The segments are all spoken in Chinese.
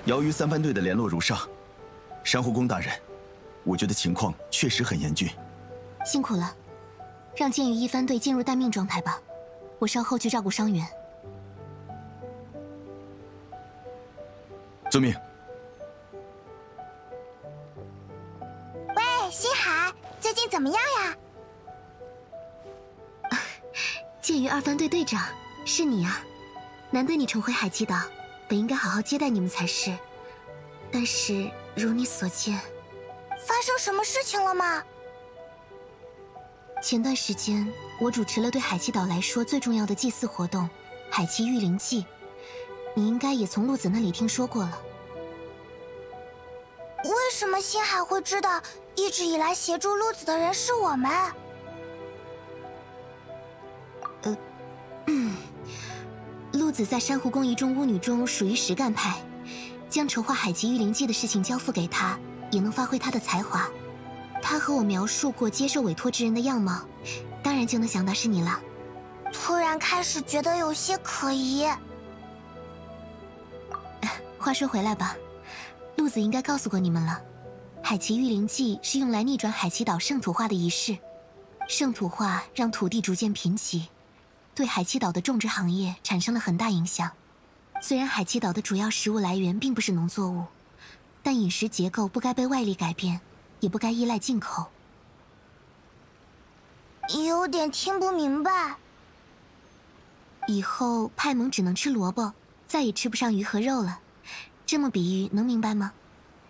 瑶鱼三番队的联络如上，珊瑚宫大人，我觉得情况确实很严峻。 辛苦了，让剑鱼一番队进入待命状态吧，我稍后去照顾伤员。 遵命。 喂，星海，最近怎么样呀？ 剑鱼二番队队长，是你啊！难得你重回海奇岛，本应该好好接待你们才是。但是如你所见， 发生什么事情了吗？ 前段时间我主持了对海奇岛来说最重要的祭祀活动——海奇御灵祭，你应该也从陆子那里听说过了。 为什么星海会知道一直以来协助陆子的人是我们？ 陆子在珊瑚宫一众巫女中属于实干派，将筹划海奇御灵祭的事情交付给他，也能发挥他的才华。他和我描述过接受委托之人的样貌，当然就能想到是你了。 突然开始觉得有些可疑。 话说回来吧，陆子应该告诉过你们了，海奇御灵祭是用来逆转海奇岛圣土化的仪式。圣土化让土地逐渐贫瘠，对海奇岛的种植行业产生了很大影响。虽然海奇岛的主要食物来源并不是农作物，但饮食结构不该被外力改变，也不该依赖进口。 有点听不明白。 以后派蒙只能吃萝卜，再也吃不上鱼和肉了。这么比喻能明白吗？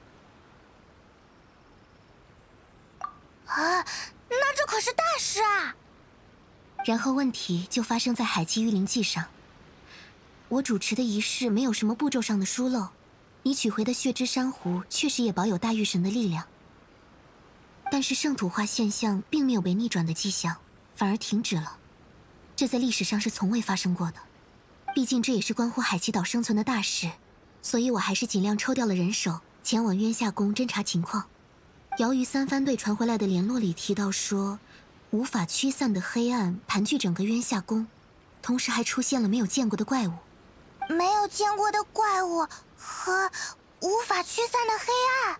啊，那这可是大事啊！ 然后问题就发生在海奇御灵祭上。我主持的仪式没有什么步骤上的疏漏，你取回的血之珊瑚确实也保有大御神的力量，但是圣土化现象并没有被逆转的迹象，反而停止了。这在历史上是从未发生过的。毕竟这也是关乎海奇岛生存的大事，所以我还是尽量抽调了人手前往渊下宫侦查情况。瑶鱼三番队传回来的联络里提到说，无法驱散的黑暗盘踞整个渊下宫，同时还出现了没有见过的怪物。 没有见过的怪物和无法驱散的黑暗。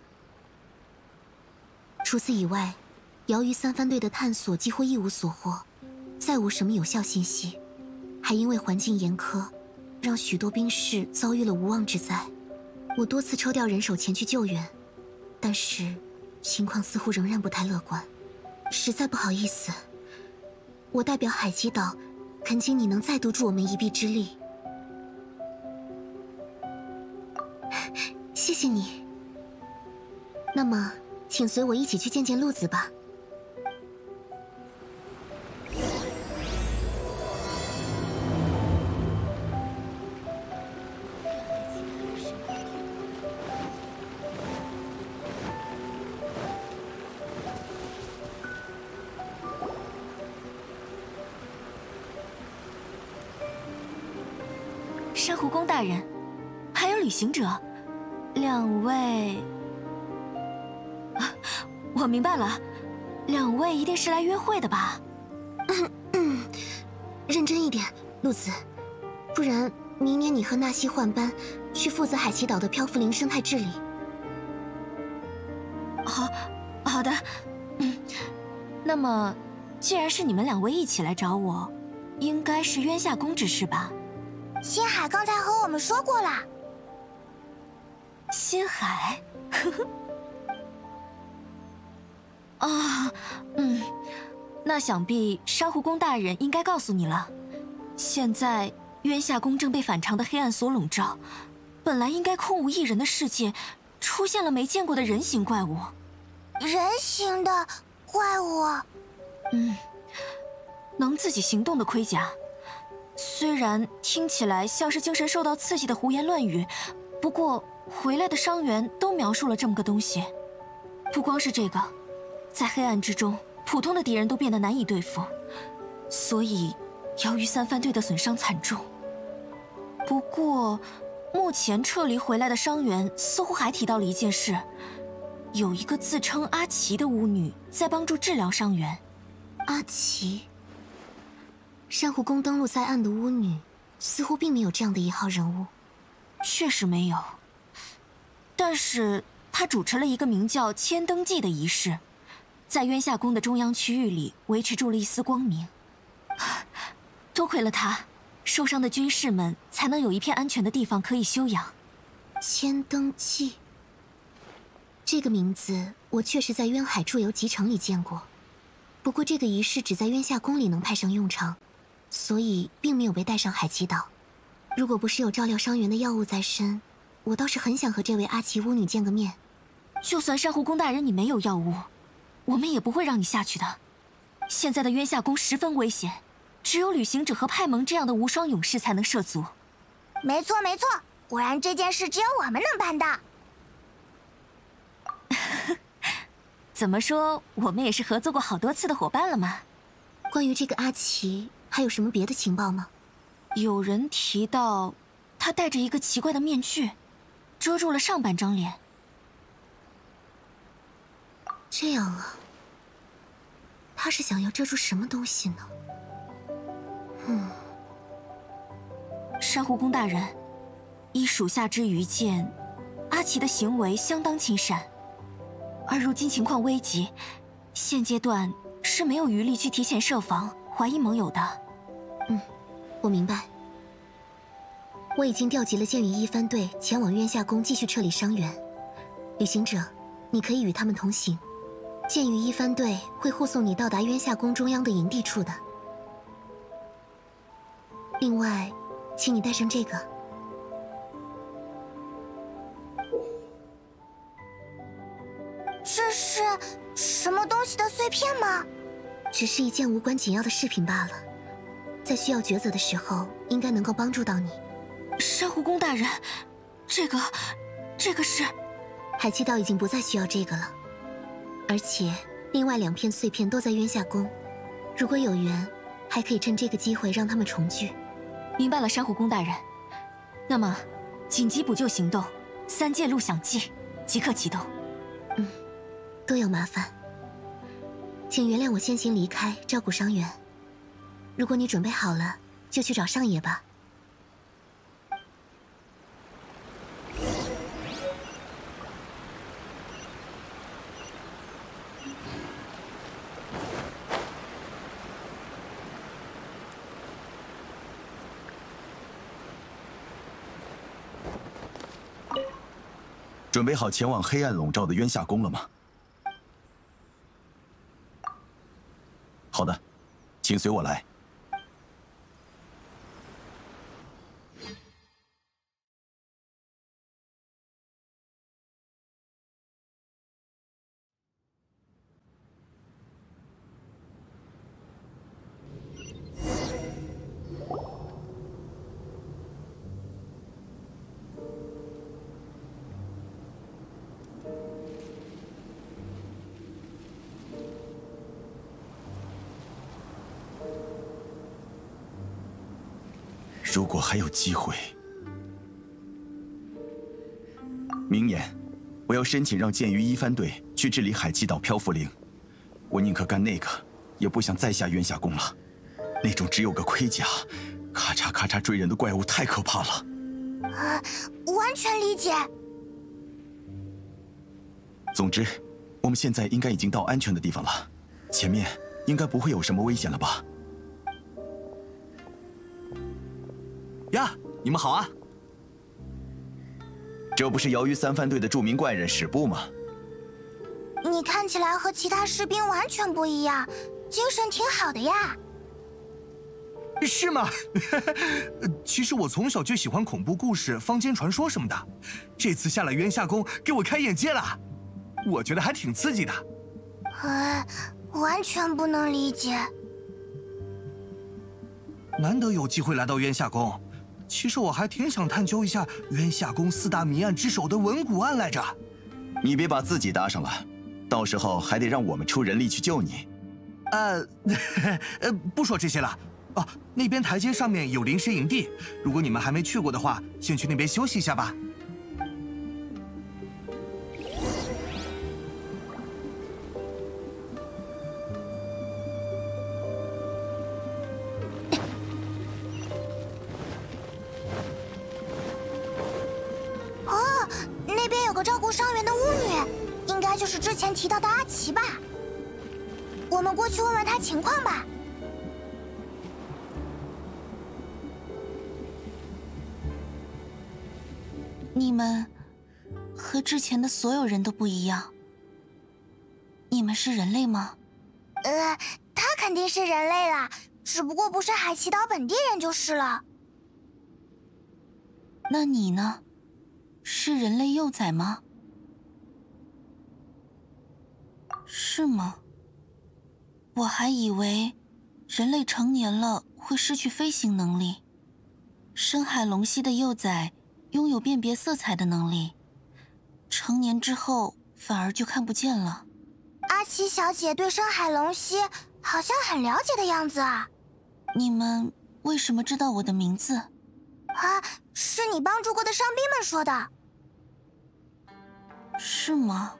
除此以外，瑶鱼三番队的探索几乎一无所获，再无什么有效信息，还因为环境严苛，让许多兵士遭遇了无妄之灾。我多次抽调人手前去救援，但是情况似乎仍然不太乐观。实在不好意思，我代表海奇岛，恳请你能再督助我们一臂之力。谢谢你。那么，请随我一起去见见陆子吧。 珊瑚宫大人，还有旅行者，两位。我明白了，两位一定是来约会的吧？ 认真一点，陆子，不然明年你和纳西换班，去负责海奇岛的漂浮灵生态治理。 好的。那么，既然是你们两位一起来找我，应该是渊下宫之事吧？ 星海刚才和我们说过了。 星海，啊，那想必珊瑚宫大人应该告诉你了。现在渊下宫正被反常的黑暗所笼罩，本来应该空无一人的世界，出现了没见过的人形怪物。 人形的怪物？ 能自己行动的盔甲。虽然听起来像是精神受到刺激的胡言乱语，不过回来的伤员都描述了这么个东西。不光是这个，在黑暗之中，普通的敌人都变得难以对付，所以瑶鱼三番队的损伤惨重。不过，目前撤离回来的伤员似乎还提到了一件事，有一个自称阿奇的巫女在帮助治疗伤员。 阿奇，珊瑚宫登陆在岸的巫女，似乎并没有这样的一号人物。 确实没有。 但是他主持了一个名叫签登记的仪式，在渊夏宫的中央区域里维持住了一丝光明。多亏了他，受伤的军士们才能有一片安全的地方可以休养。 签登记，这个名字我确实在渊海驻游集城里见过，不过这个仪式只在渊夏宫里能派上用场，所以并没有被带上海极岛。如果不是有照料伤员的药物在身，我倒是很想和这位阿奇巫女见个面。 就算珊瑚宫大人你没有药物，我们也不会让你下去的。现在的渊夏宫十分危险，只有旅行者和派蒙这样的无双勇士才能涉足。 没错没错，果然这件事只有我们能办到。 怎么说，我们也是合作过好多次的伙伴了嘛。 关于这个阿奇，还有什么别的情报吗？ 有人提到，他戴着一个奇怪的面具，遮住了上半张脸。 这样啊，他是想要遮住什么东西呢？ 珊瑚宫大人，依属下之愚见，阿奇的行为相当亲善，而如今情况危急，现阶段是没有余力去提前设防，怀疑盟友的。 我明白。我已经调集了剑羽一番队前往渊夏宫继续撤离伤员。旅行者，你可以与他们同行。剑羽一番队会护送你到达渊夏宫中央的营地处的。另外，请你带上这个。 这是什么东西的碎片吗？ 只是一件无关紧要的饰品罢了，在需要抉择的时候，应该能够帮助到你。 珊瑚宫大人，这个是…… 海七岛已经不再需要这个了，而且另外2片碎片都在渊夏宫，如果有缘，还可以趁这个机会让他们重聚。 明白了，珊瑚宫大人。那么，紧急补救行动3界录响记即刻启动。 多有麻烦，请原谅我先行离开，照顾伤员。如果你准备好了，就去找上野吧。 准备好前往黑暗笼罩的渊夏宫了吗？好的，请随我来。如果还有机会，明年我要申请让剑鱼一番队去治理海极岛漂浮灵。我宁可干那个，也不想再下渊夏宫了。那种只有个盔甲，咔嚓咔嚓追人的怪物太可怕了。 完全理解。 总之，我们现在应该已经到安全的地方了，前面应该不会有什么危险了吧？ 呀，你们好啊！ 这不是瑶鱼三番队的著名怪人史部吗？ 你看起来和其他士兵完全不一样，精神挺好的呀。 是吗？其实我从小就喜欢恐怖故事、坊间传说什么的，这次下了渊夏宫，给我开眼界了，我觉得还挺刺激的。 完全不能理解。 难得有机会来到渊夏宫，其实我还挺想探究一下渊夏宫4大谜案之首的文古案来着。 你别把自己搭上了，到时候还得让我们出人力去救你。 不说这些了。哦，那边台阶上面有临时营地，如果你们还没去过的话，先去那边休息一下吧。 那边有个个照顾伤员的巫女，应该就是之前提到的阿奇吧？我们过去问问她情况吧。 你们和之前的所有人都不一样。你们是人类吗？ 她肯定是人类啦，只不过不是海奇岛本地人就是了。 那你呢？是人类幼崽吗？是吗？我还以为人类成年了会失去飞行能力，深海龙蜥的幼崽拥有辨别色彩的能力，成年之后反而就看不见了。 阿奇小姐对深海龙蜥好像很了解的样子啊。 你们为什么知道我的名字？ 啊，是你帮助过的伤兵们说的。 是吗？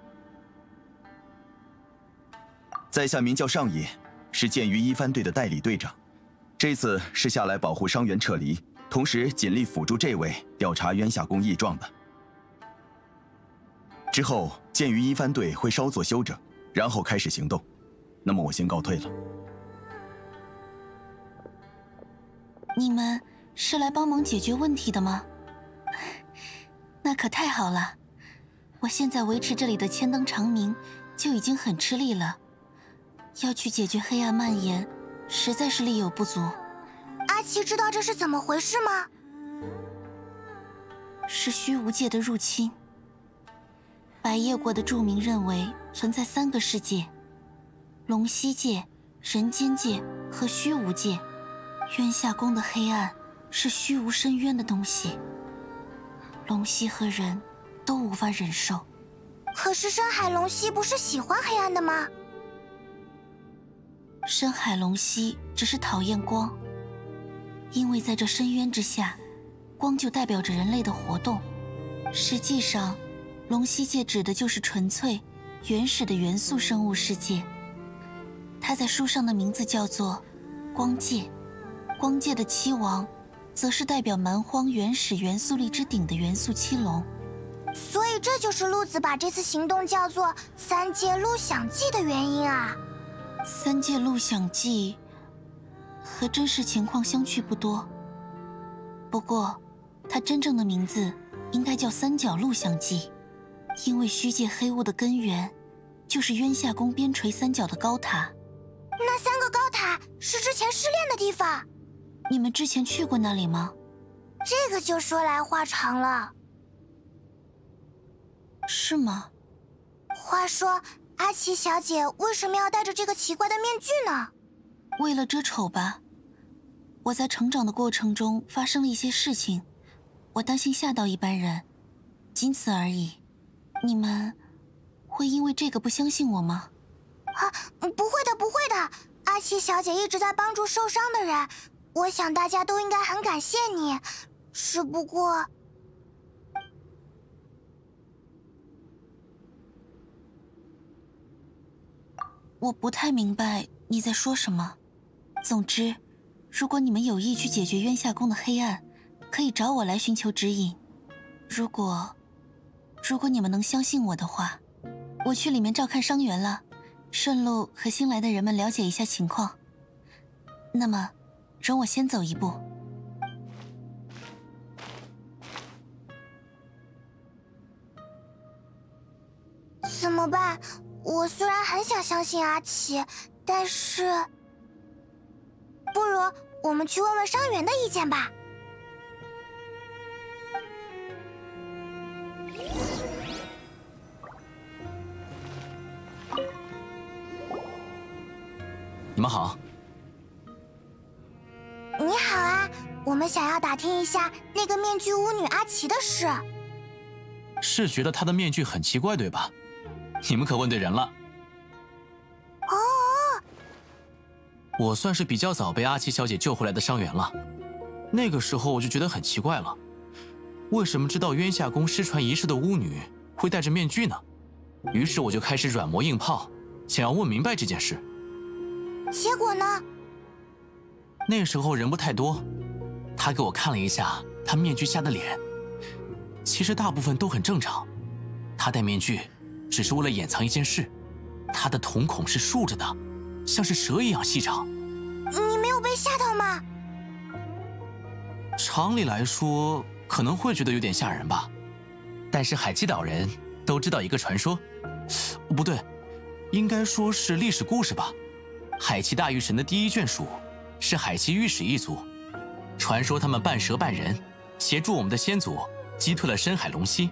在下名叫上野，是剑鱼一番队的代理队长。这次是下来保护伤员撤离，同时尽力辅助这位调查渊下宫异状的。之后，剑鱼一番队会稍作休整，然后开始行动。那么我先告退了。 你们是来帮忙解决问题的吗？那可太好了。我现在维持这里的千灯长明就已经很吃力了，要去解决黑暗蔓延，实在是力有不足。 阿奇知道这是怎么回事吗？ 是虚无界的入侵。白夜国的著名认为存在3个世界：龙蜥界、人间界和虚无界。渊下宫的黑暗是虚无深渊的东西，龙蜥和人都无法忍受。 可是深海龙蜥不是喜欢黑暗的吗？ 深海龙蜥只是讨厌光，因为在这深渊之下，光就代表着人类的活动。实际上，龙蜥界指的就是纯粹、原始的元素生物世界。它在书上的名字叫做光界。光界的七王，则是代表蛮荒原始元素力之顶的元素七龙。 所以这就是鹿子把这次行动叫做3界录响记的原因啊。 3界录响记和真实情况相去不多，不过它真正的名字应该叫3角录响记，因为虚界黑雾的根源就是渊下宫边陲3角的高塔。 那3个高塔是之前失炼的地方。 你们之前去过那里吗？ 这个就说来话长了。 是吗？ 话说，阿奇小姐为什么要戴着这个奇怪的面具呢？ 为了遮丑吧。我在成长的过程中发生了一些事情，我担心吓到一般人，仅此而已。你们会因为这个不相信我吗？ 啊，不会的，不会的。阿奇小姐一直在帮助受伤的人，我想大家都应该很感谢你。只不过， 我不太明白你在说什么。总之，如果你们有意去解决渊下宫的黑暗，可以找我来寻求指引。如果你们能相信我的话，我去里面照看伤员了，顺路和新来的人们了解一下情况。那么，容我先走一步。 怎么办？我虽然很想相信阿奇，但是，不如我们去问问伤员的意见吧。 你们好。 你好啊，我们想要打听一下那个面具巫女阿奇的事。 是觉得她的面具很奇怪，对吧？你们可问对人了。 哦， 我算是比较早被阿奇小姐救回来的伤员了。那个时候我就觉得很奇怪了，为什么知道渊下宫失传仪式的巫女会戴着面具呢？于是我就开始软磨硬泡，想要问明白这件事。 结果呢？ 那时候人不太多，她给我看了一下她面具下的脸，其实大部分都很正常， 他戴面具，只是为了掩藏一件事，他的瞳孔是竖着的，像是蛇一样细长。 你没有被吓到吗？ 常理来说，可能会觉得有点吓人吧。但是海基岛人都知道一个传说，不对，应该说是历史故事吧。海奇大御神的第一眷属是海奇御史一族，传说他们半蛇半人，协助我们的先祖击退了深海龙蜥。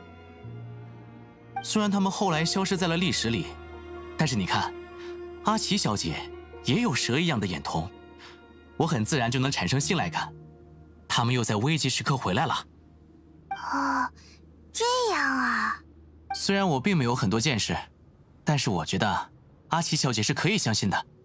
虽然他们后来消失在了历史里，但是你看，阿奇小姐也有蛇一样的眼瞳，我很自然就能产生信赖感。他们又在危急时刻回来了。 哦，这样啊。 虽然我并没有很多见识，但是我觉得阿奇小姐是可以相信的。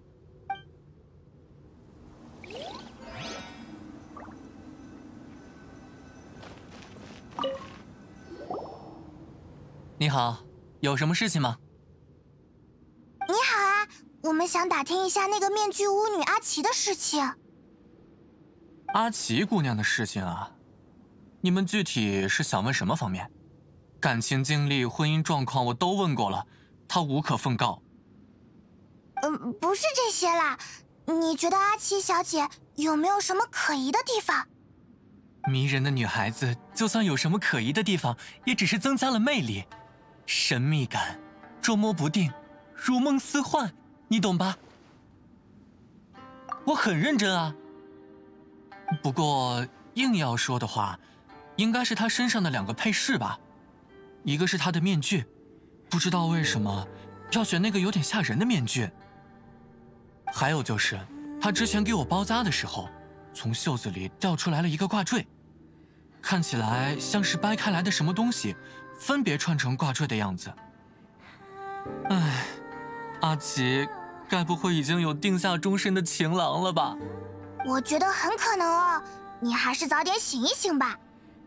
你好，有什么事情吗？ 你好啊，我们想打听一下那个面具巫女阿奇的事情。 阿奇姑娘的事情啊，你们具体是想问什么方面？感情经历、婚姻状况我都问过了，她无可奉告。 不是这些啦，你觉得阿奇小姐有没有什么可疑的地方？ 迷人的女孩子，就算有什么可疑的地方，也只是增加了魅力，神秘感，捉摸不定，如梦似幻，你懂吧？我很认真啊。不过硬要说的话，应该是她身上的2个配饰吧。一个是她的面具，不知道为什么要选那个有点吓人的面具。还有就是她之前给我包扎的时候，从袖子里掉出来了一个挂坠，看起来像是掰开来的什么东西，分别串成挂坠的样子。唉，阿奇，该不会已经有定下终身的情郎了吧？ 我觉得很可能哦，你还是早点醒一醒吧。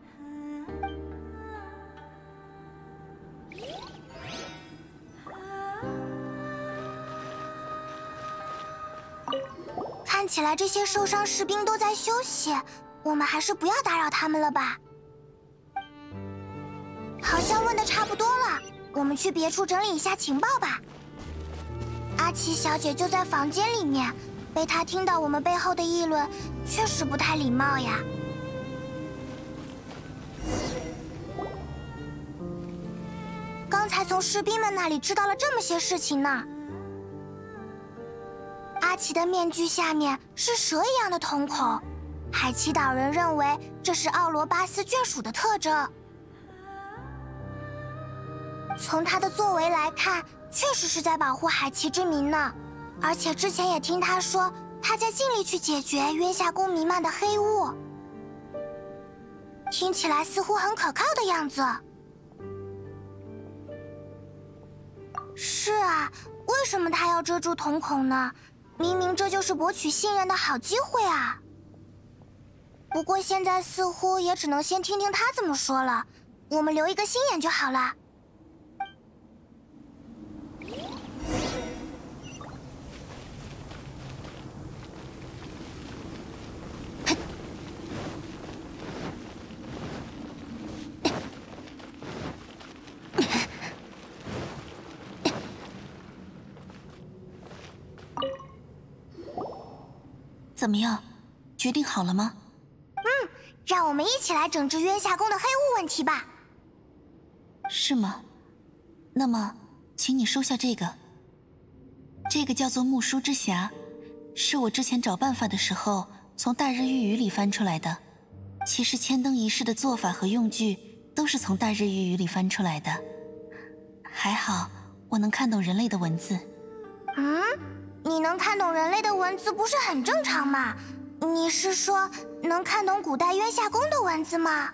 看起来这些受伤士兵都在休息，我们还是不要打扰他们了吧。好像问的差不多了，我们去别处整理一下情报吧。阿奇小姐就在房间里面，被她听到我们背后的议论，确实不太礼貌呀。刚才从士兵们那里知道了这么些事情呢。阿奇的面具下面是蛇一样的瞳孔，海奇岛人认为这是奥罗巴斯眷属的特征。从他的作为来看，确实是在保护海奇之民呢。而且之前也听他说，他在尽力去解决渊夏宫弥漫的黑雾，听起来似乎很可靠的样子。是啊，为什么他要遮住瞳孔呢？明明这就是博取信任的好机会啊！不过现在似乎也只能先听听他怎么说了，我们留一个心眼就好了。 怎么样，决定好了吗？ 让我们一起来整治渊夏宫的黑雾问题吧。 是吗？那么，请你收下这个。这个叫做木书之匣，是我之前找办法的时候从大日御语里翻出来的。其实千灯仪式的做法和用具都是从大日御语里翻出来的。还好我能看懂人类的文字。 你能看懂人类的文字不是很正常吗？你是说能看懂古代渊夏宫的文字吗？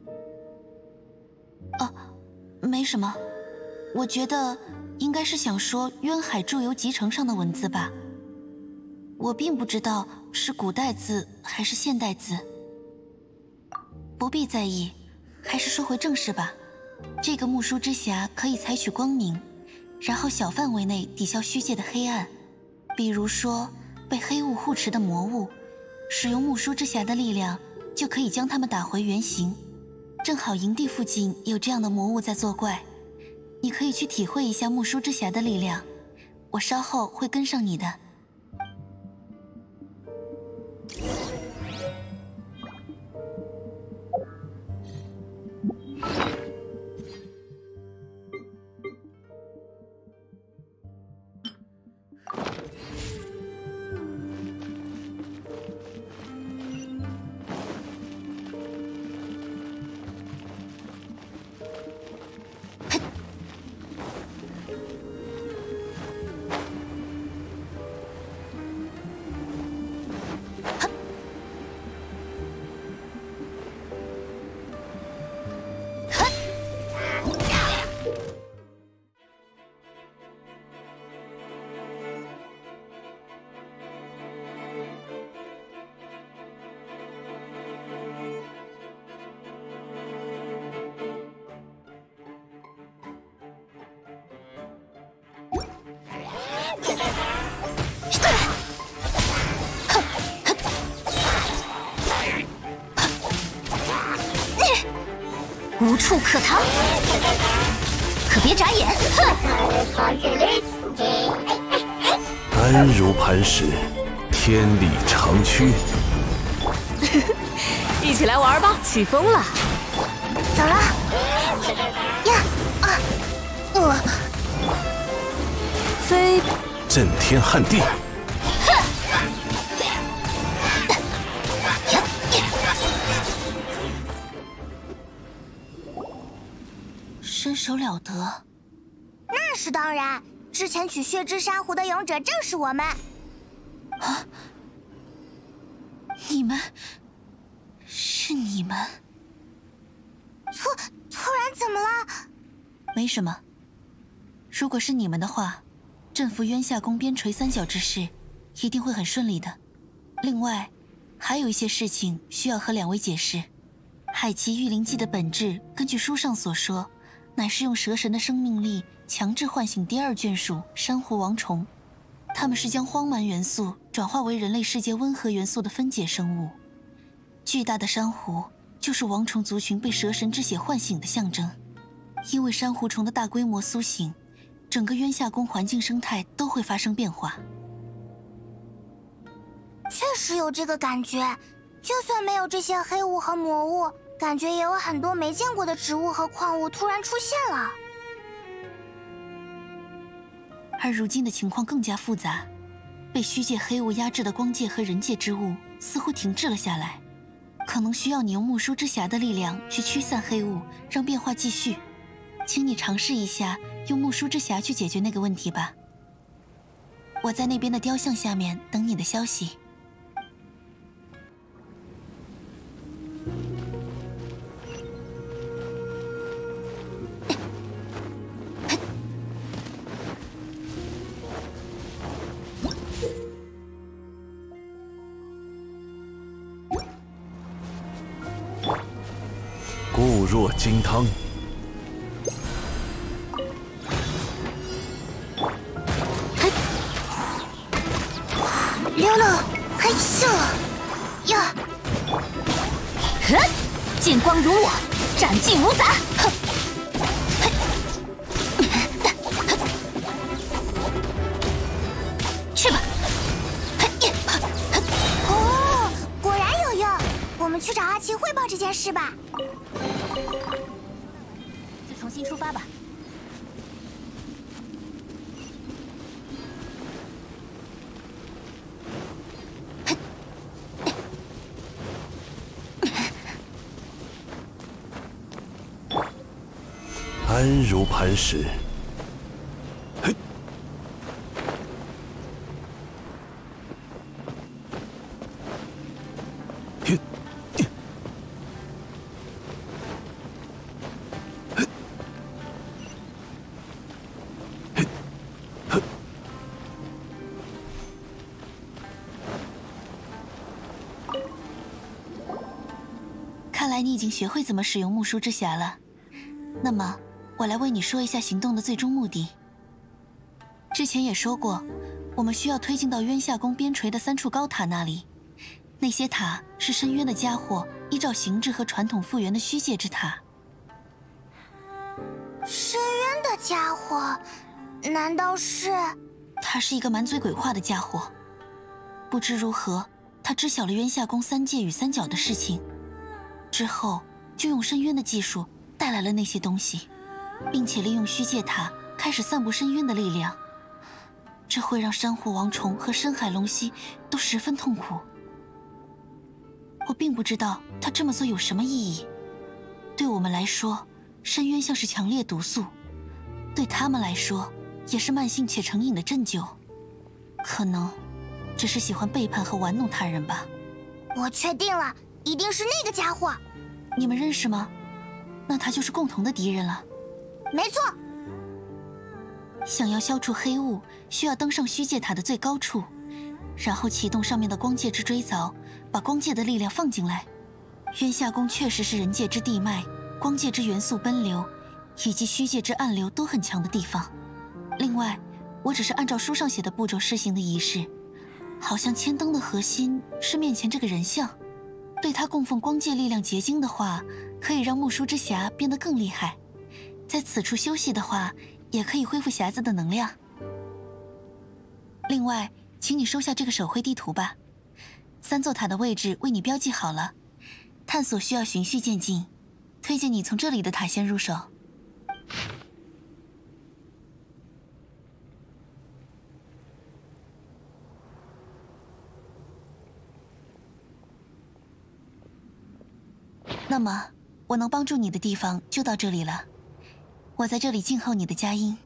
没什么，我觉得应该是想说渊海驻游集成上的文字吧。我并不知道是古代字还是现代字。不必在意，还是说回正事吧。这个木书之匣可以采取光明，然后小范围内抵消虚界的黑暗。比如说被黑雾护持的魔物，使用木书之匣的力量，就可以将它们打回原形。 正好营地附近有这样的魔物在作怪，你可以去体会一下木书之匣的力量。我稍后会跟上你的。 无处可逃，可别眨眼！ 安如磐石，天理长驱。 一起来玩吧，起风了。 走了。呀啊！ 飞， 震天撼地。 身手了得， 那是当然。之前取血之珊瑚的勇者正是我们。 啊！你们，是你们？ 突然怎么了？ 没什么。如果是你们的话，镇服渊下宫边陲三角之事，一定会很顺利的。另外，还有一些事情需要和两位解释。海奇御灵技的本质，根据书上所说，乃是用蛇神的生命力强制唤醒第二眷属珊瑚王虫。它们是将荒蛮元素转化为人类世界温和元素的分解生物。巨大的珊瑚就是王虫族群被蛇神之血唤醒的象征。因为珊瑚虫的大规模苏醒，整个渊下宫环境生态都会发生变化。 确实有这个感觉，就算没有这些黑雾和魔物，感觉也有很多没见过的植物和矿物突然出现了。 而如今的情况更加复杂，被虚界黑雾压制的光界和人界之物似乎停滞了下来，可能需要你用木书之匣的力量去驱散黑雾，让变化继续。请你尝试一下用木书之匣去解决那个问题吧。我在那边的雕像下面等你的消息。 固若金汤。 溜溜，嘿咻呀！ 剑光如我，斩尽无杂。 去吧。哦，果然有用。我们去找阿奇汇报这件事吧。 就重新出发吧。 安如磐石。嘿，嘿，嘿，嘿，嘿。 看来你已经学会怎么使用木书之匣了。那么，我来为你说一下行动的最终目的。之前也说过，我们需要推进到渊下宫边陲的3处高塔那里。 那些塔是深渊的家伙依照形制和传统复原的虚界之塔。 深渊的家伙，难道是？ 他是一个满嘴鬼话的家伙。不知如何，他知晓了渊下宫3界与3角的事情，之后就用深渊的技术带来了那些东西，并且利用虚界塔开始散布深渊的力量。这会让珊瑚王虫和深海龙蜥都十分痛苦。我并不知道他这么做有什么意义。对我们来说，深渊像是强烈毒素，对他们来说也是慢性且成瘾的鸩酒。可能只是喜欢背叛和玩弄他人吧。 我确定了，一定是那个家伙。 你们认识吗？那他就是共同的敌人了。 没错。 想要消除黑雾，需要登上虚界塔的最高处，然后启动上面的光界之锥凿，把光界的力量放进来。渊下宫确实是人界之地脉，光界之元素奔流，以及虚界之暗流都很强的地方。另外，我只是按照书上写的步骤施行的仪式，好像千灯的核心是面前这个人像。对他供奉光界力量结晶的话，可以让木书之匣变得更厉害。在此处休息的话，也可以恢复匣子的能量。另外，请你收下这个手绘地图吧，3座塔的位置为你标记好了。探索需要循序渐进，推荐你从这里的塔先入手。那么，我能帮助你的地方就到这里了。我在这里静候你的佳音。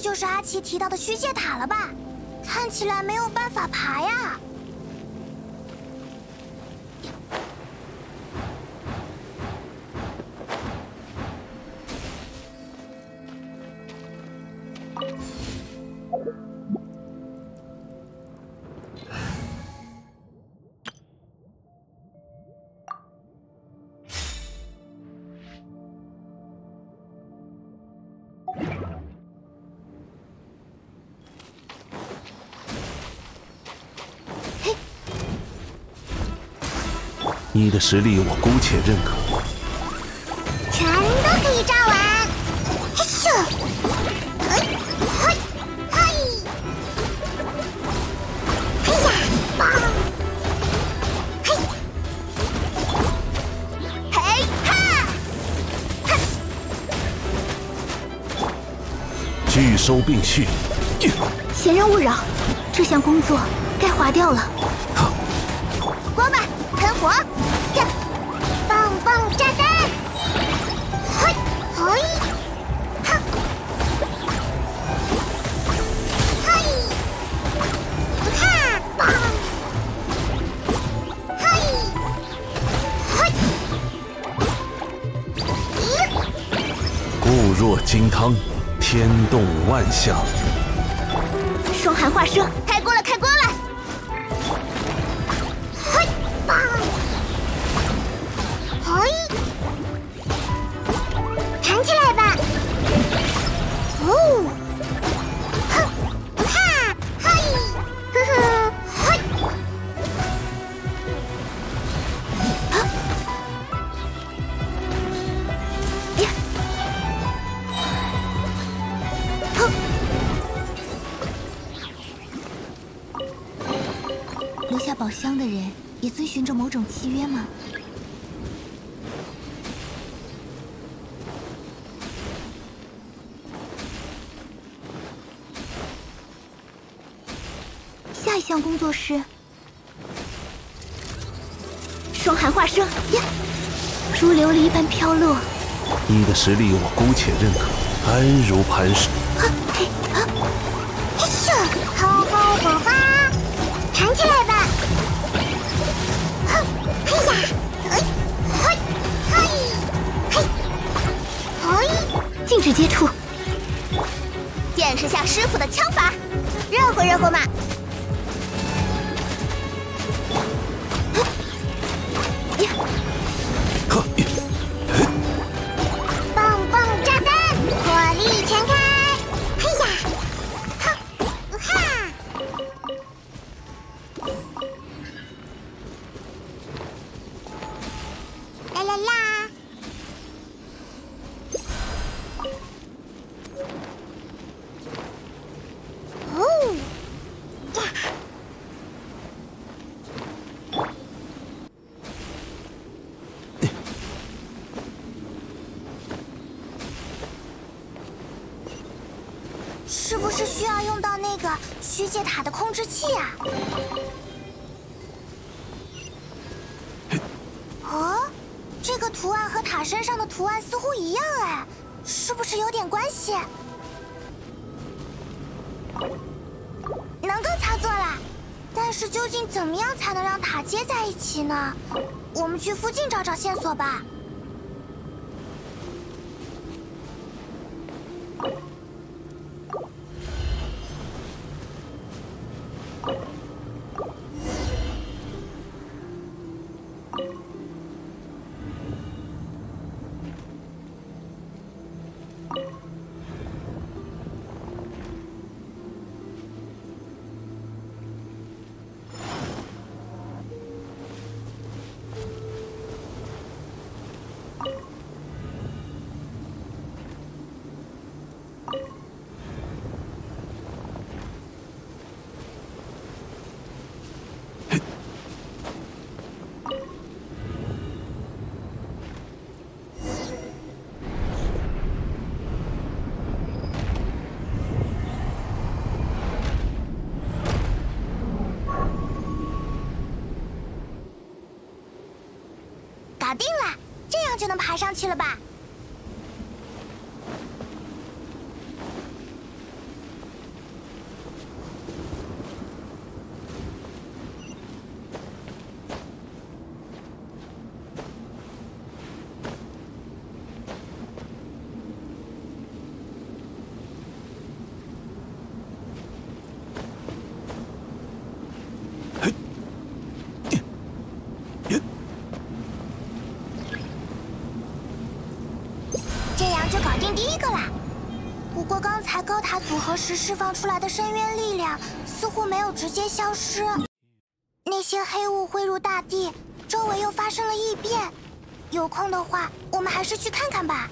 就是阿奇提到的虚界塔了吧？看起来没有办法爬呀。 你的实力我姑且认可。 全都可以炸完。嘿咻！嘿，嘿，嘿！嘿呀，棒！嘿，嘿哈！哈！ 拒收并蓄。 闲人勿扰，这项工作该划掉了。 锅巴，喷火！棒棒炸弹！嘿，嘿，哈，嘿，哈，棒，嘿，嘿， 固若金汤，天动万象。 双寒化生， 开锅了，开锅了！嘿，棒！嘿，弹起来吧！哦，哼，哈，嘿，呵呵，嘿，啊，呀，哼。留下宝箱的人也遵循着某种契约吗？下一项工作是双寒化生呀，如琉璃一般飘落。 你的实力我姑且认可，安如磐石。 哈嘿哈，嘿咻，好好火花，弹起来吧！哼，嘿呀，嘿，嘿，嘿，嘿，嘿， 禁止接触。 见识下师傅的枪法，热乎热乎嘛！呀， 呵， 棒棒炸弹，火力全开！嘿呀，哈，哈！啦啦啦！哦，呀！是不是需要用到那个虚界塔的控制器啊？哦，这个图案和塔身上的图案似乎一样哎，是不是有点关系？能够操作了，但是究竟怎么样才能让塔接在一起呢？我们去附近找找线索吧。搞定了，这样就能爬上去了吧？ 样就搞定第一个啦。不过刚才高塔组合时释放出来的深渊力量似乎没有直接消失，那些黑雾汇入大地，周围又发生了异变。有空的话，我们还是去看看吧。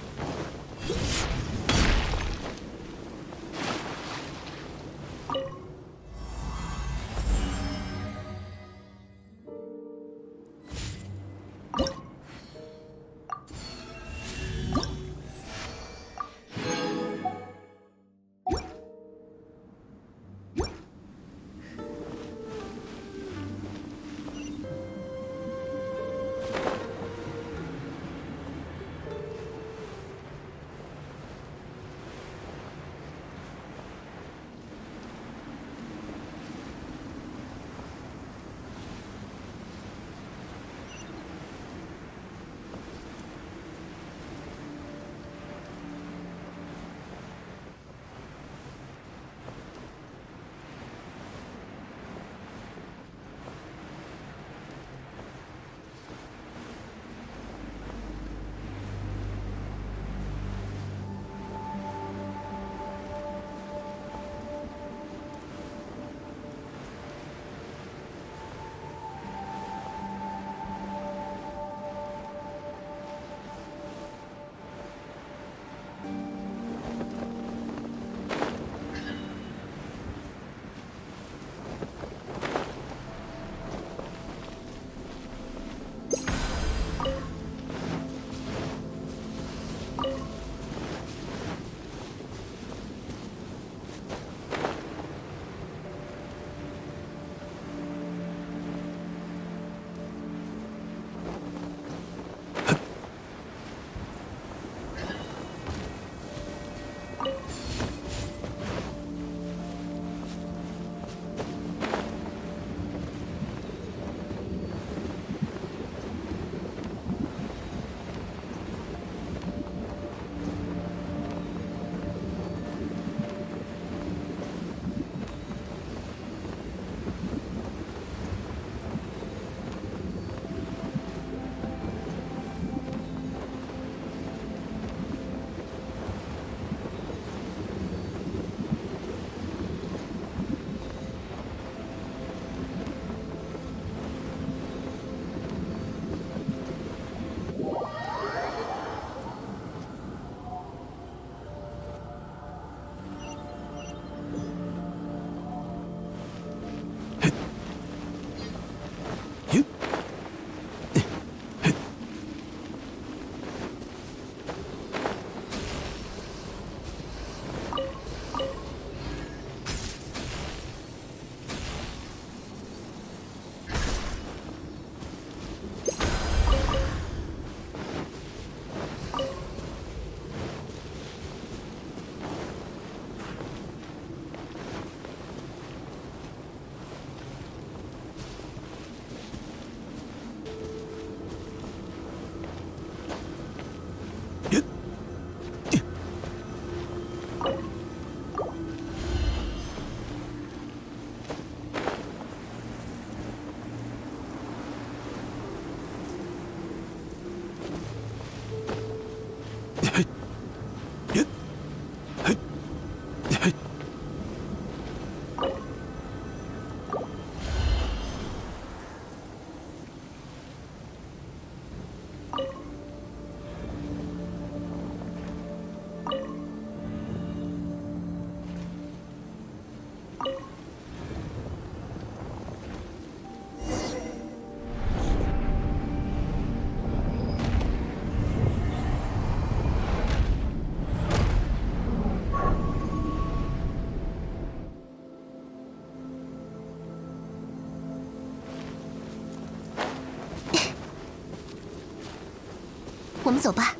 我们走吧。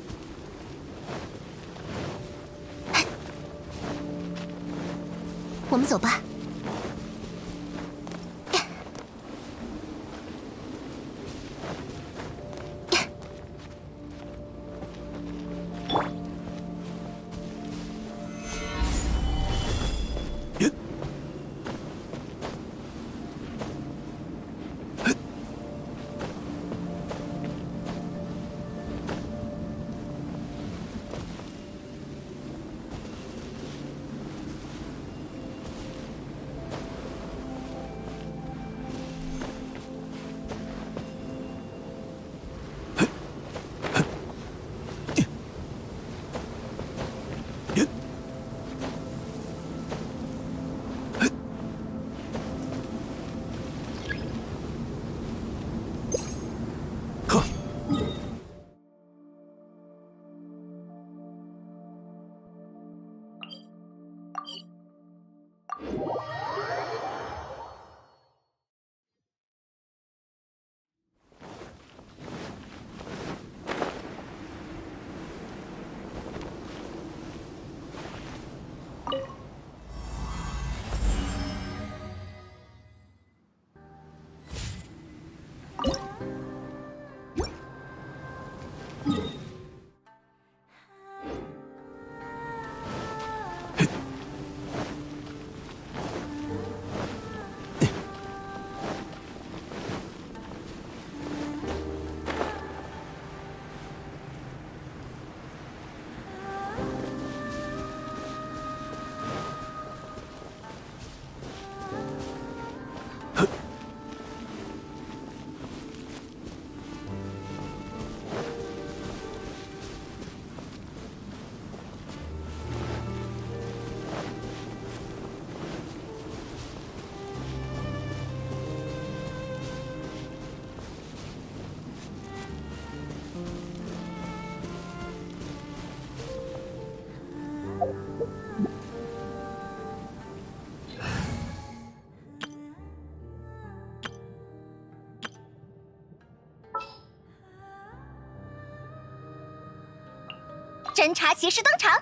我们走吧。 侦察骑士登场。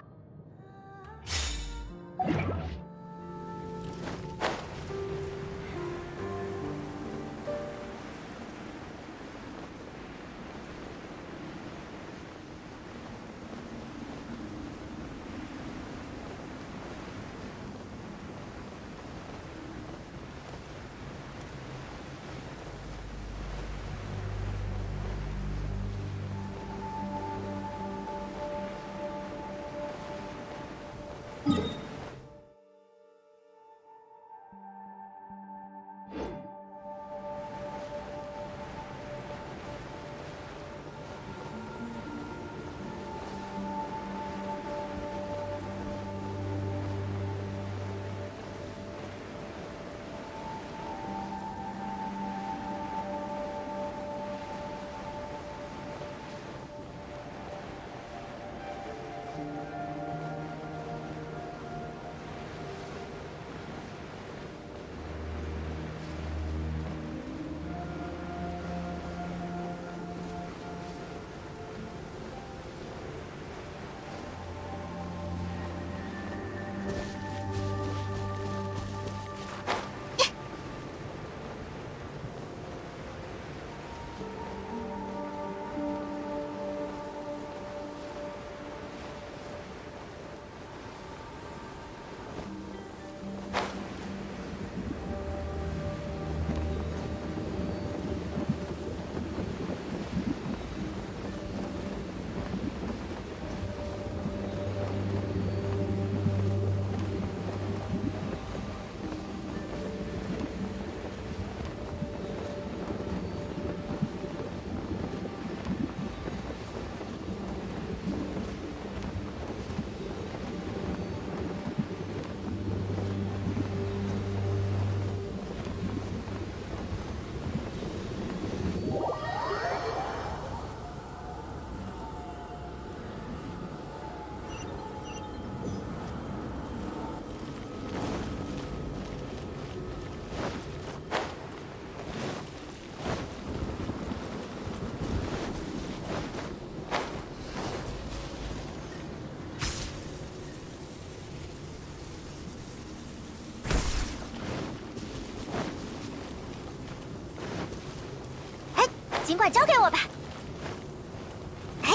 尽管交给我吧。哎，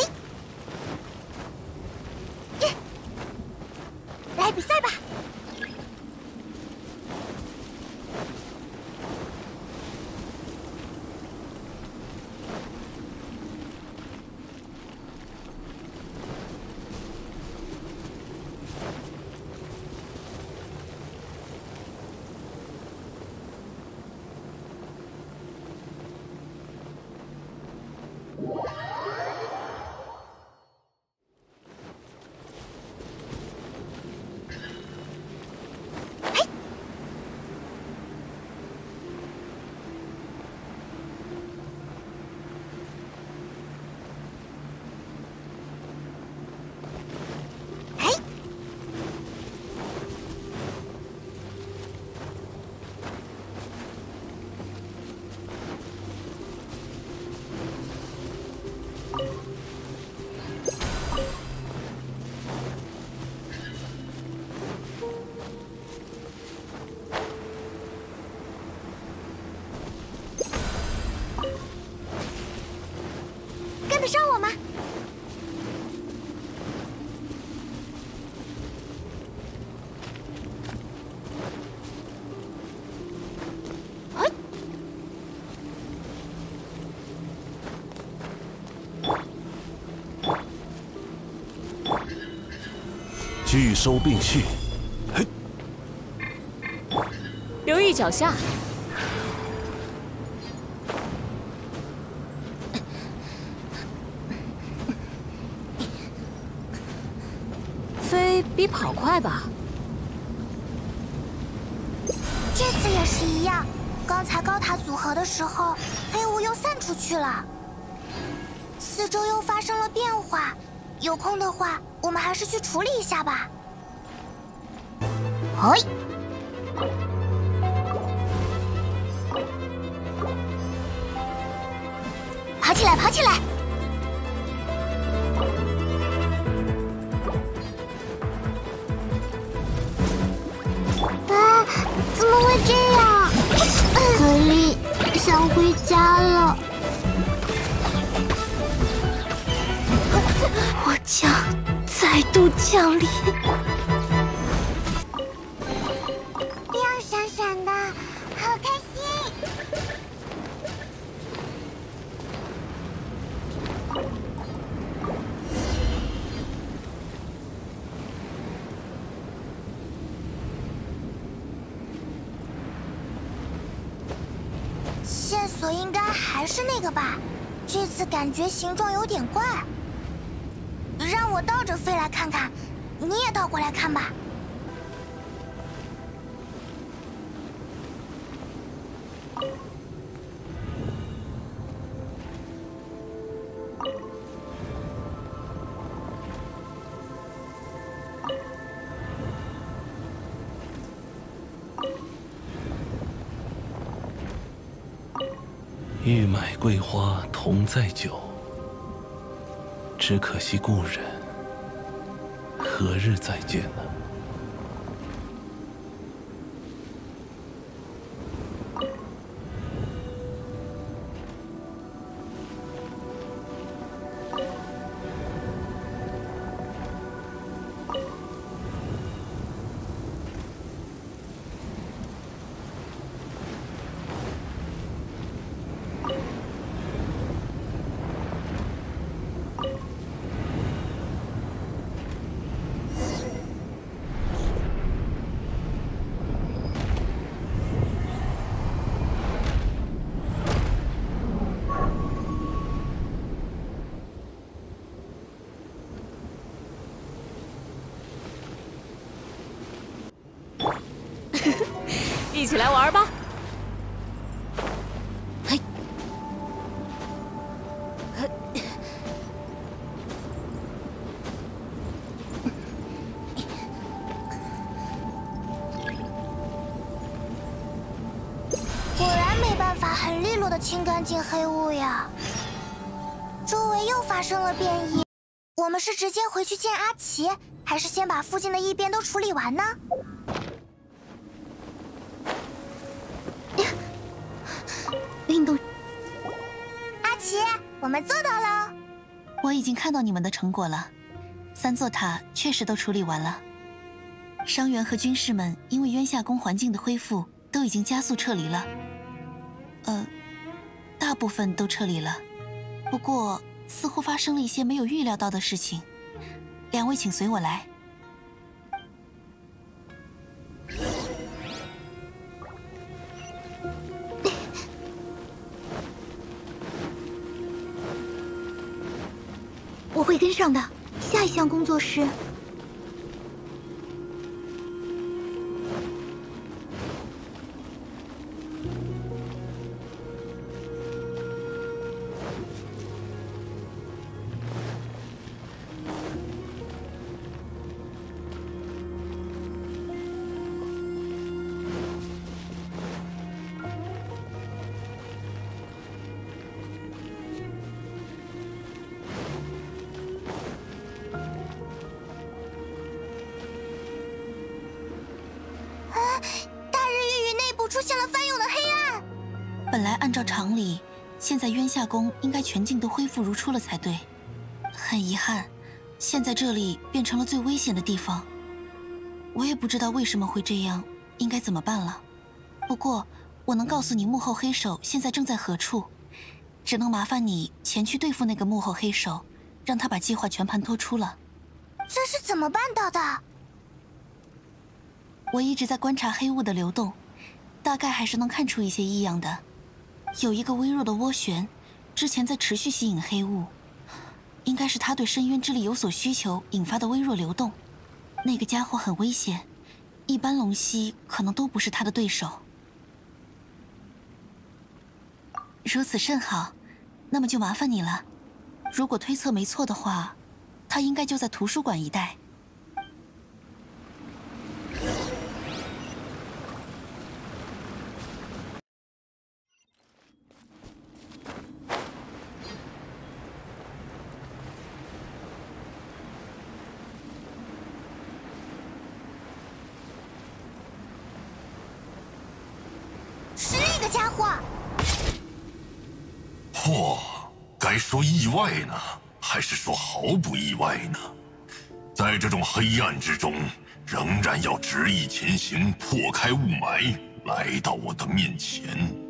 耶，来比赛吧！跟得上我吗？ 拒收并蓄，嘿， 留意脚下。飞比跑快吧？ 这次也是一样。刚才高塔组合的时候，飞雾又散出去了，四周又发生了变化。有空的话，我们还是去处理一下吧。 嘿，爬起来，爬起来！啊，怎么会这样？可丽想回家了。 我将再度降临。 亮闪闪的，好开心！线索应该还是那个吧？这次感觉形状有点怪。让我倒着飞来看看，你也倒过来看吧。 欲买桂花同载酒，只可惜故人何日再见呢？ 一起来玩吧！ 嘿， 果然没办法很利落的清干净黑雾呀。周围又发生了变异，我们是直接回去见阿奇，还是先把附近的异变都处理完呢？ 运动， 阿奇，我们做到了。 我已经看到你们的成果了，3座塔确实都处理完了。伤员和军士们因为渊夏宫环境的恢复，都已经加速撤离了。大部分都撤离了，不过似乎发生了一些没有预料到的事情。2位请随我来。 我会跟上的。下一项工作是……出现了翻涌的黑暗。 本来按照常理，现在渊夏宫应该全境都恢复如初了才对。很遗憾，现在这里变成了最危险的地方。我也不知道为什么会这样，应该怎么办了。不过我能告诉你幕后黑手现在正在何处，只能麻烦你前去对付那个幕后黑手，让他把计划全盘托出了。 这是怎么办到的？ 我一直在观察黑雾的流动，大概还是能看出一些异样的。有一个微弱的涡旋，之前在持续吸引黑雾，应该是他对深渊之力有所需求引发的微弱流动。那个家伙很危险，一般龙息可能都不是他的对手。如此甚好，那么就麻烦你了。如果推测没错的话，他应该就在图书馆一带。 家伙！ 嚯，该说意外呢，还是说毫不意外呢？在这种黑暗之中，仍然要直翼前行，破开雾霾，来到我的面前。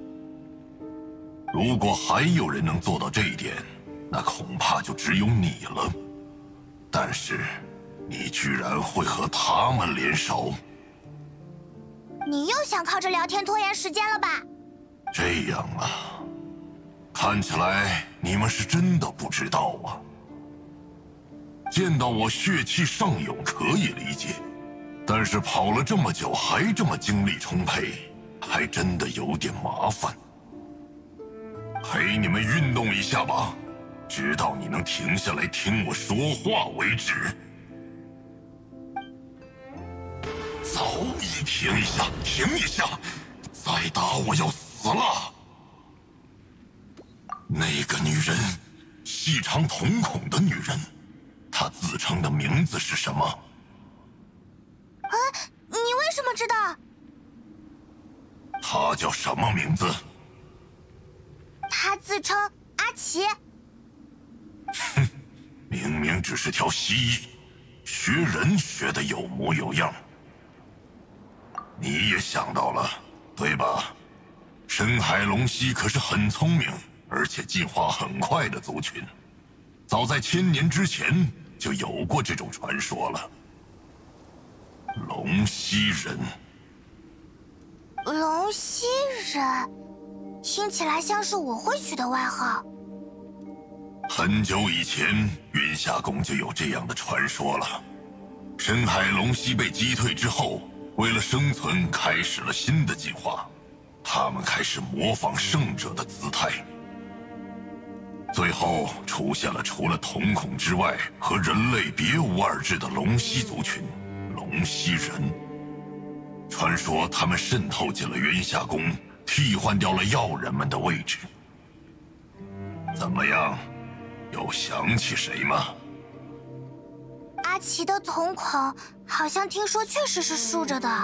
如果还有人能做到这一点，那恐怕就只有你了。但是，你居然会和他们联手？ 你又想靠着聊天拖延时间了吧？ 这样啊，看起来你们是真的不知道啊。见到我血气上涌可以理解，但是跑了这么久还这么精力充沛，还真的有点麻烦。陪你们运动一下吧，直到你能停下来听我说话为止。早已停一下，停一下，再打我要死了。那个女人，细长瞳孔的女人，她自称的名字是什么？ 啊，你为什么知道？ 她叫什么名字？ 她自称阿奇。 哼，明明只是条蜥蜴，学人学得有模有样。你也想到了，对吧？深海龙蜥可是很聪明，而且进化很快的族群，早在1000年之前就有过这种传说了。龙蜥人， 龙蜥人，听起来像是我会取的外号。 很久以前，云霞宫就有这样的传说了。深海龙蜥被击退之后，为了生存，开始了新的进化。他们开始模仿圣者的姿态，最后出现了除了瞳孔之外和人类别无二致的龙蜥族群——龙蜥人。传说他们渗透进了元夏宫，替换掉了药人们的位置。怎么样，有想起谁吗？ 阿奇的瞳孔好像听说确实是竖着的。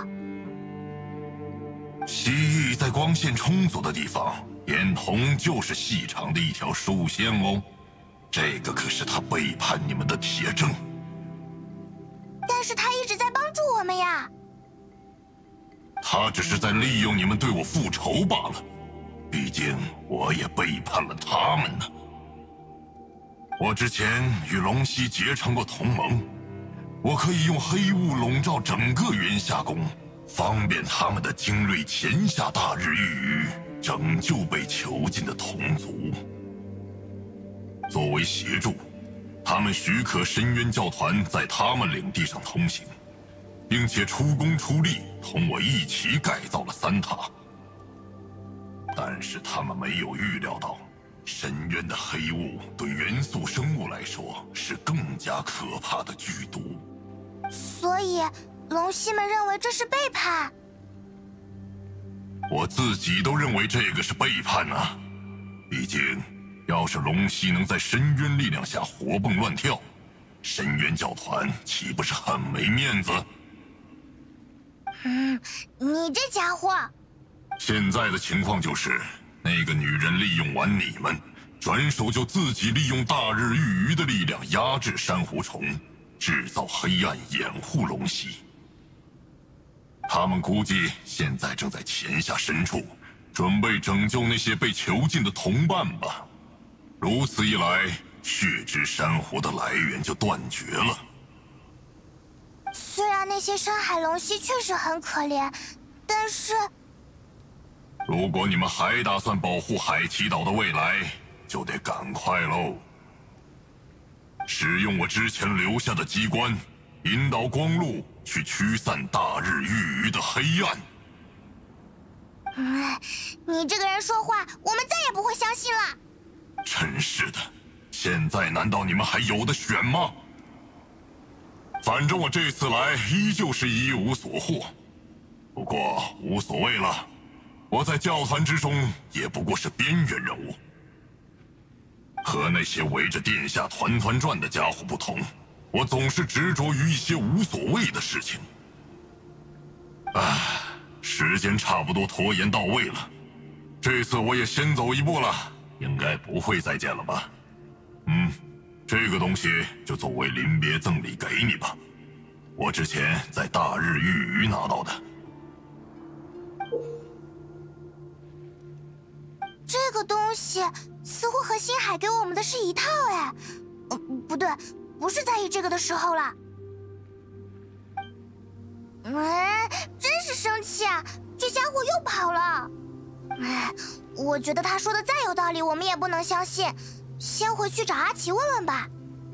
蜥蜴在光线充足的地方，眼瞳就是细长的一条竖线哦。这个可是他背叛你们的铁证。 但是他一直在帮助我们呀。 他只是在利用你们对我复仇罢了。毕竟我也背叛了他们呢。我之前与龙蜥结成过同盟，我可以用黑雾笼罩整个元夏宫，方便他们的精锐潜下大日御鱼，拯救被囚禁的同族。作为协助，他们许可深渊教团在他们领地上通行，并且出工出力同我一起改造了3塔。但是他们没有预料到，深渊的黑雾对元素生物来说是更加可怕的剧毒。 所以龙蜥们认为这是背叛。 我自己都认为这个是背叛啊！毕竟，要是龙蜥能在深渊力量下活蹦乱跳，深渊教团岂不是很没面子？ 你这家伙！ 现在的情况就是，那个女人利用完你们，转手就自己利用大日御鱼的力量压制珊瑚虫，制造黑暗掩护龙蜥。他们估计现在正在潜下深处，准备拯救那些被囚禁的同伴吧。如此一来，血之珊瑚的来源就断绝了。 虽然那些深海龙蜥确实很可怜，但是…… 如果你们还打算保护海奇岛的未来，就得赶快喽。使用我之前留下的机关，引导光路去驱散大日御鱼的黑暗。 你这个人说话，我们再也不会相信了。 真是的，现在难道你们还有的选吗？反正我这次来依旧是一无所获，不过无所谓了。我在教团之中也不过是边缘人物，和那些围着殿下团团转的家伙不同，我总是执着于一些无所谓的事情。时间差不多拖延到位了， 这次我也先走一步了，应该不会再见了吧？这个东西就作为临别赠礼给你吧，我之前在大日玉宇拿到的。 这个东西似乎和星海给我们的是一套哎。不对，不是在意这个的时候了。真是生气啊！这家伙又跑了。我觉得他说的再有道理，我们也不能相信。先回去找阿奇问问吧。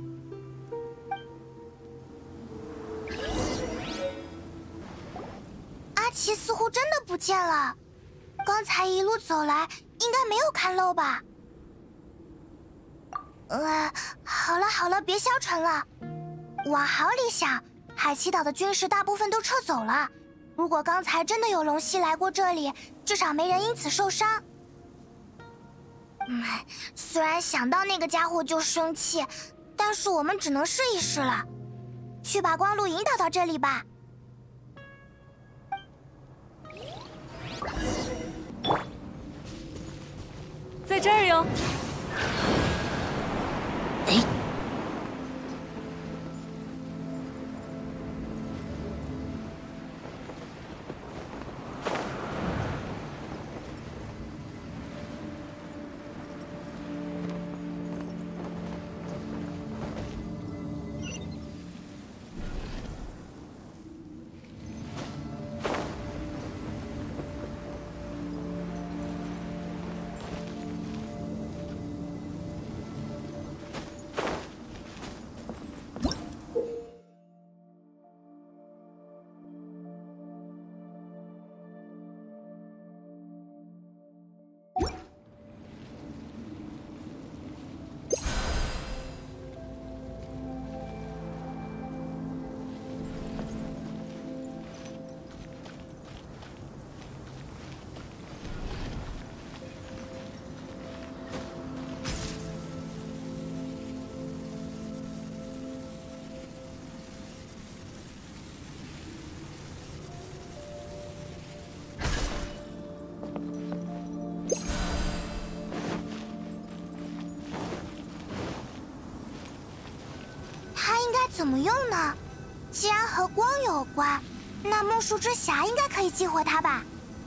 阿奇似乎真的不见了，刚才一路走来，应该没有看漏吧？好了，别消沉了。往好里想，海奇岛的军士大部分都撤走了。如果刚才真的有龙息来过这里，至少没人因此受伤。虽然想到那个家伙就生气，但是我们只能试一试了。去把光路引导到这里吧。 在这儿哟。 怎么用呢？既然和光有关，那木树之匣应该可以激活它吧？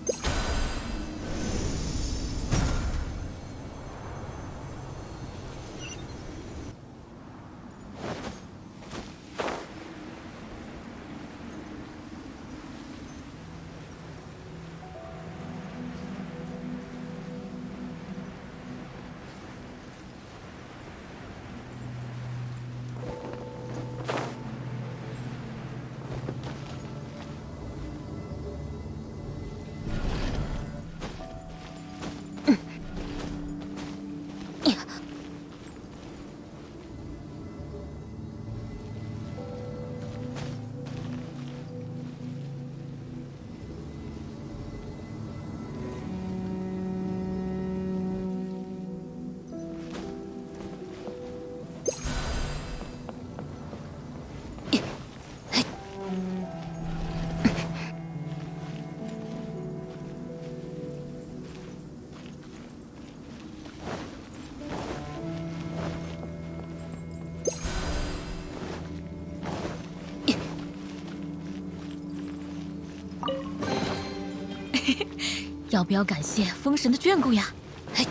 要不要感谢风神的眷顾呀？嘿，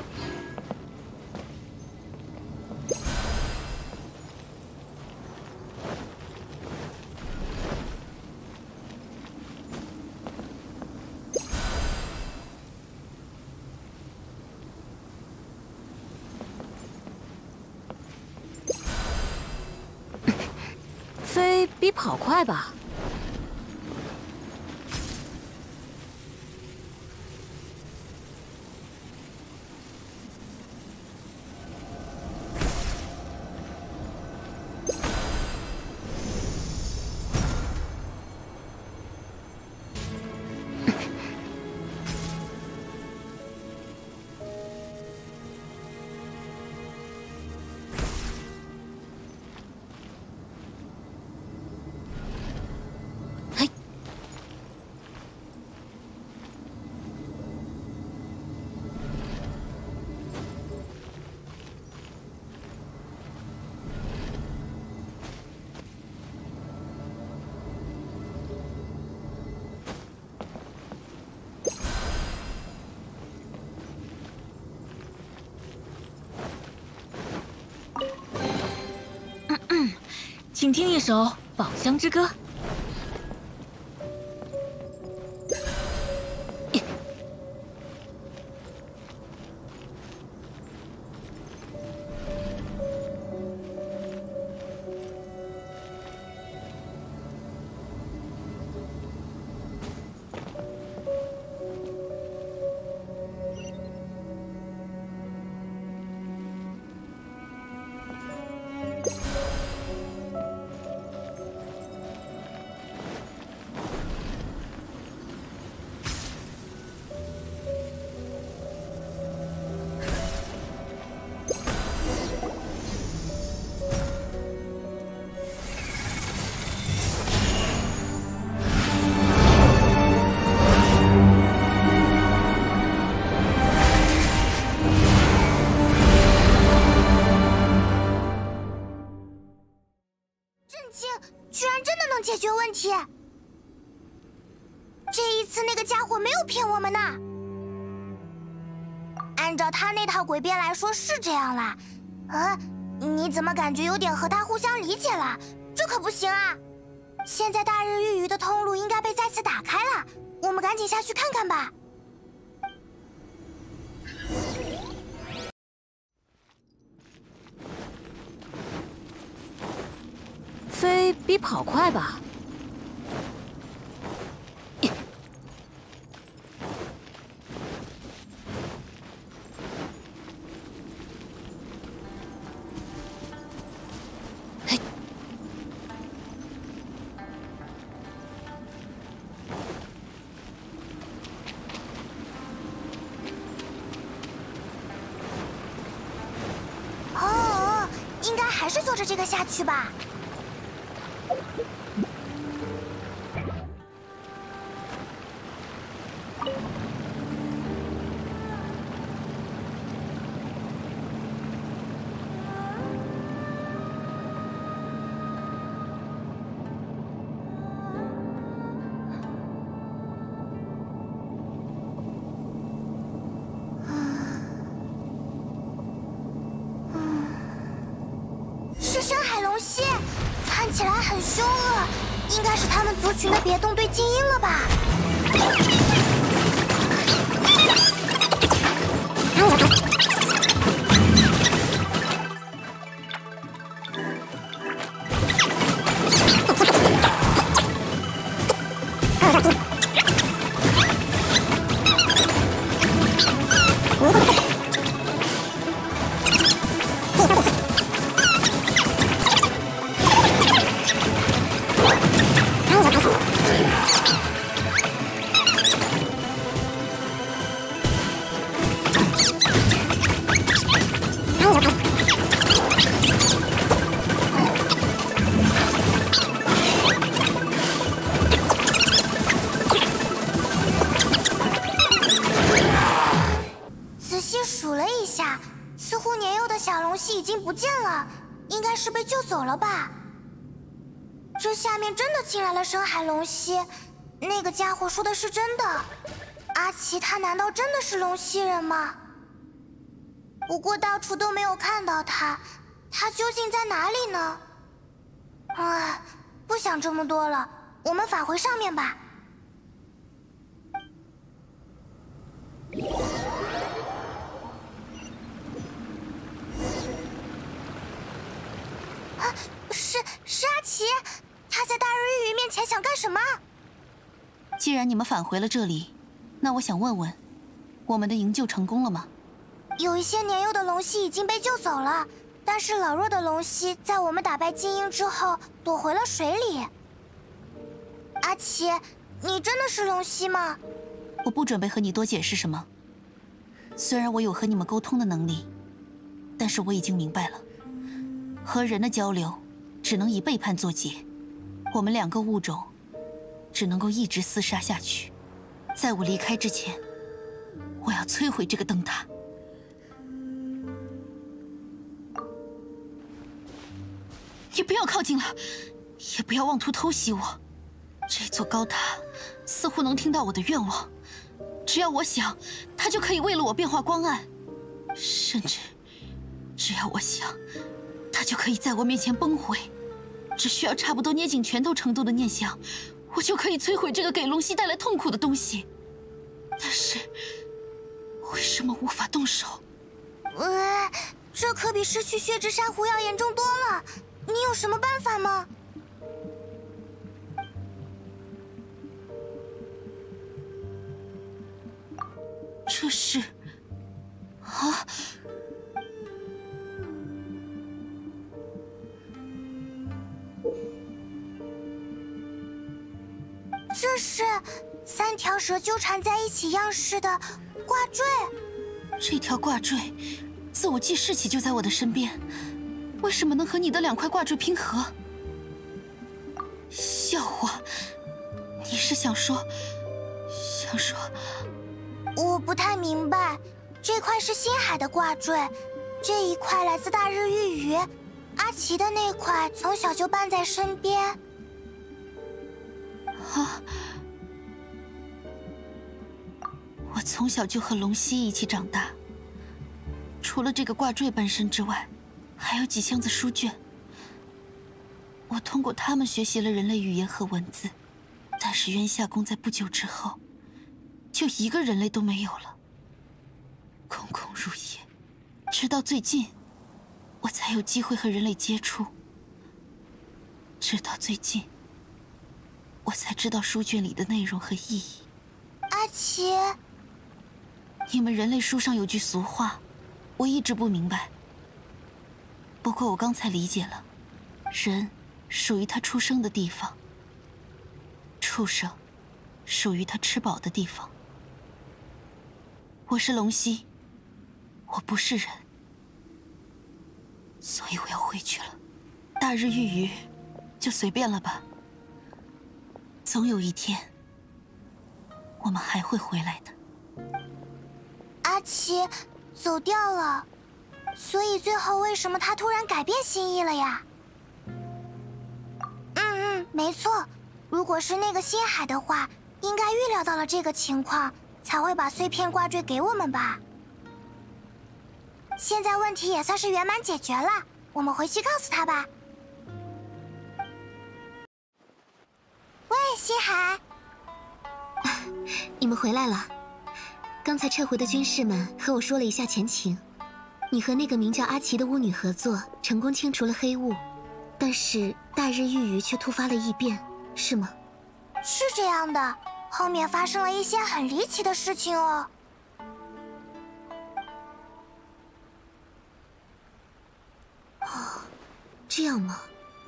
飞比跑快吧？ 请听一首《宝箱之歌》。 居然真的能解决问题！这一次那个家伙没有骗我们呢。按照他那套诡辩来说是这样啦。你怎么感觉有点和他互相理解了？这可不行啊！现在大日玉鱼的通路应该被再次打开了，我们赶紧下去看看吧。 飞比跑快吧？ 哦，应该还是坐着这个下去吧。是深海龙蜥，看起来很凶恶，应该是他们族群的别动队精英了吧？仔细数了一下，似乎年幼的小龙蜥已经不见了，应该是被救走了吧？这下面真的进来了深海龙蜥，那个家伙说的是真的。阿奇他难道真的是龙蜥人吗？不过到处都没有看到他，他究竟在哪里呢？不想这么多了，我们返回上面吧。是阿奇，他在大日玉鱼面前想干什么？ 既然你们返回了这里，那我想问问，我们的营救成功了吗？ 有一些年幼的龙蜥已经被救走了，但是老弱的龙蜥在我们打败精英之后躲回了水里。阿奇，你真的是龙蜥吗？ 我不准备和你多解释什么。虽然我有和你们沟通的能力，但是我已经明白了，和人的交流只能以背叛作结。我们两个物种只能够一直厮杀下去。在我离开之前，我要摧毁这个灯塔。你不要靠近了，也不要妄图偷袭我。这座高塔似乎能听到我的愿望，只要我想，它就可以为了我变化光暗，甚至只要我想，它就可以在我面前崩毁。 只需要差不多捏紧拳头程度的念想，我就可以摧毁这个给龙溪带来痛苦的东西。但是，为什么无法动手？ 这可比失去血之珊瑚要严重多了。你有什么办法吗？ 这是……啊！ 这是3条蛇纠缠在一起样式的挂坠。 这条挂坠，自我记事起就在我的身边，为什么能和你的2块挂坠拼合？笑话！你是想说？ 我不太明白，这块是星海的挂坠，这一块来自大日玉鱼，阿奇的那块从小就伴在身边。 啊！我从小就和龙溪一起长大，除了这个挂坠本身之外，还有几箱子书卷。我通过它们学习了人类语言和文字，但是渊夏宫在不久之后，就一个人类都没有了，空空如也。直到最近，我才有机会和人类接触。直到最近，我才知道书卷里的内容和意义。 阿奇， 你们人类书上有句俗话，我一直不明白。不过我刚才理解了，人属于他出生的地方，畜生属于他吃饱的地方。我是龙溪，我不是人，所以我要回去了。大日玉鱼，就随便了吧。总有一天，我们还会回来的。 阿奇走掉了，所以最后为什么他突然改变心意了呀？没错，如果是那个星海的话，应该预料到了这个情况，才会把碎片挂坠给我们吧。现在问题也算是圆满解决了，我们回去告诉他吧。喂，星海， 你们回来了。刚才撤回的军士们和我说了一下前情，你和那个名叫阿奇的巫女合作，成功清除了黑雾，但是大日玉鱼却突发了异变，是吗？ 是这样的，后面发生了一些很离奇的事情哦。 这样吗？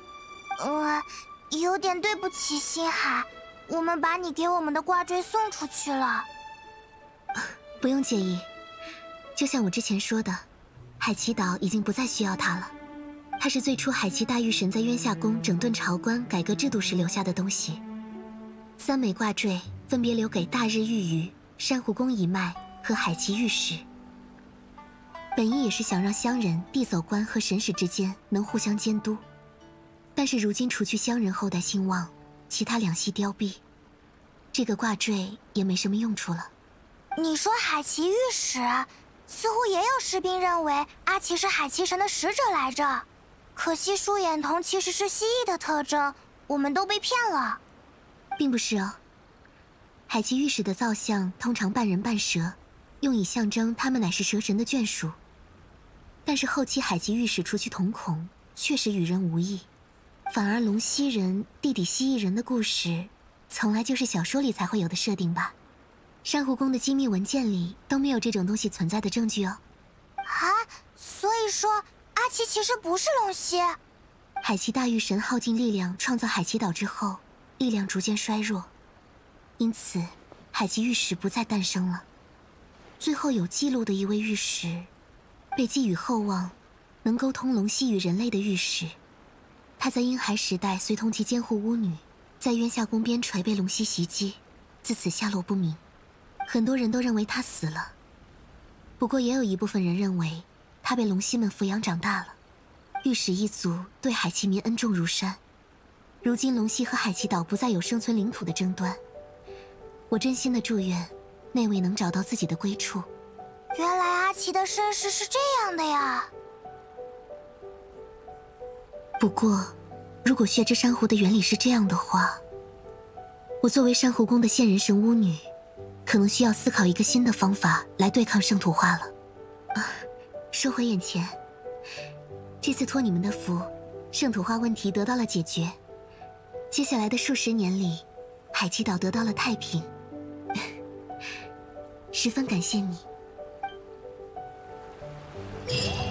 有点对不起星海，我们把你给我们的挂坠送出去了。 不用介意，就像我之前说的，海奇岛已经不再需要它了。它是最初海奇大御神在渊夏宫整顿朝官、改革制度时留下的东西。3枚挂坠分别留给大日玉鱼、珊瑚宫一脉和海奇御史。本意也是想让乡人、地走官和神使之间能互相监督，但是如今除去乡人后代兴旺，其他2系凋敝，这个挂坠也没什么用处了。 你说海奇御史，似乎也有士兵认为阿奇是海奇神的使者来着。可惜树眼瞳其实是蜥蜴的特征，我们都被骗了。 并不是哦，海奇御史的造像通常半人半蛇，用以象征他们乃是蛇神的眷属。但是后期海奇御史除去瞳孔，确实与人无异，反而龙蜥人弟弟蜥蜴人的故事，从来就是小说里才会有的设定吧？珊瑚宫的机密文件里都没有这种东西存在的证据哦。 所以说阿奇其实不是龙蜥。 海奇大御神耗尽力量创造海奇岛之后，力量逐渐衰弱，因此海奇御史不再诞生了。最后有记录的一位御史，被寄予厚望，能沟通龙蜥与人类的御史。他在婴孩时代随同其监护巫女，在渊夏宫边陲被龙蜥袭击，自此下落不明。很多人都认为他死了，不过也有一部分人认为他被龙蜥们抚养长大了。御史一族对海奇民恩重如山，如今龙蜥和海奇岛不再有生存领土的争端。我真心的祝愿那位能找到自己的归处。 原来阿奇的身世是这样的呀。 不过如果血之珊瑚的原理是这样的话，我作为珊瑚宫的现人神巫女，可能需要思考一个新的方法来对抗圣土化了。说回眼前，这次托你们的福，圣土化问题得到了解决。接下来的数十年里，海基岛得到了太平，十分感谢你。